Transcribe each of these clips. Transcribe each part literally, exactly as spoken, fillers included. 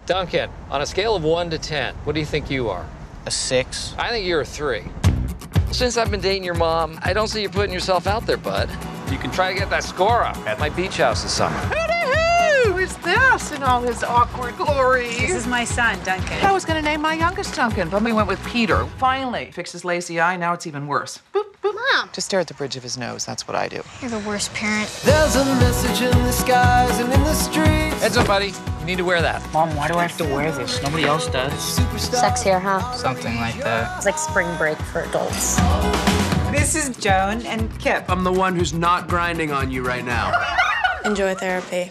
Duncan, on a scale of one to ten, what do you think you are? A six. I think you're a three. Since I've been dating your mom, I don't see you putting yourself out there, bud. You can try to get that score up at my beach house this summer. Who is this in all his awkward glory? This is my son, Duncan. I was gonna name my youngest Duncan, but we went with Peter. Finally, fixed his lazy eye, now it's even worse. Boop, boop. Mom. Just stare at the bridge of his nose, that's what I do. You're the worst parent. There's a message in the skies and in the streets. Heads up, buddy. You need to wear that. Mom, why do I have to wear this? Nobody else does. Sexier, huh? Something like that. It's like spring break for adults. This is Joan and Kip. I'm the one who's not grinding on you right now. Enjoy therapy.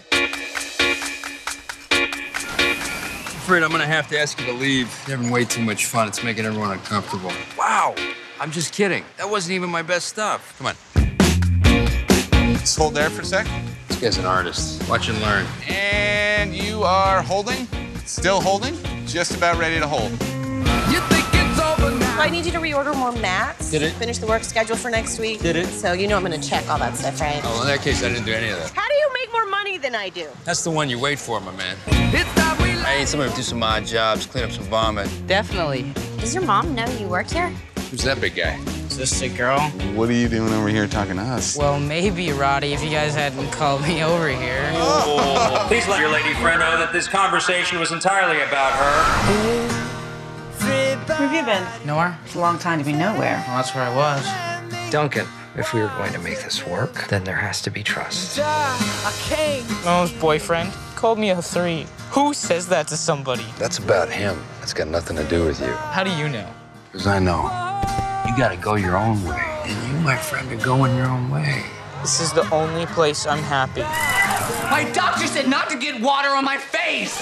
I'm afraid I'm gonna have to ask you to leave. You're having way too much fun. It's making everyone uncomfortable. Wow! I'm just kidding. That wasn't even my best stuff. Come on. Just hold there for a sec. This guy's an artist. Watch and learn. And you are holding. Still holding. Just about ready to hold. You think it's over now? I need you to reorder more mats. Did it? Finish the work schedule for next week. Did it? So you know I'm gonna check all that stuff, right? Oh, in that case, I didn't do any of that. How do you make more money than I do? That's the one you wait for, my man. I need somebody to do some odd jobs, clean up some vomit. Definitely. Does your mom know you work here? Who's that big guy? Is this a girl? What are you doing over here talking to us? Well, maybe, Roddy, if you guys hadn't called me over here. Please let your lady friend know that this conversation was entirely about her. Where have you been? Nowhere? It's a long time to be nowhere. Well, that's where I was. Duncan, if we were going to make this work, then there has to be trust. Noah's boyfriend called me a three. Who says that to somebody? That's about him. That's got nothing to do with you. How do you know? Because I know. You gotta go your own way. And you, my friend, are going your own way. This is the only place I'm happy. My doctor said not to get water on my face.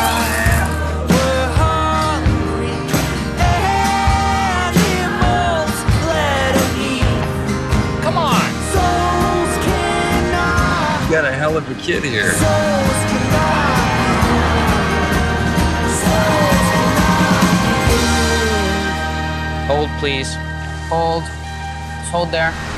Come on! You got a hell of a kid here. Hold, please. Hold. Just hold there.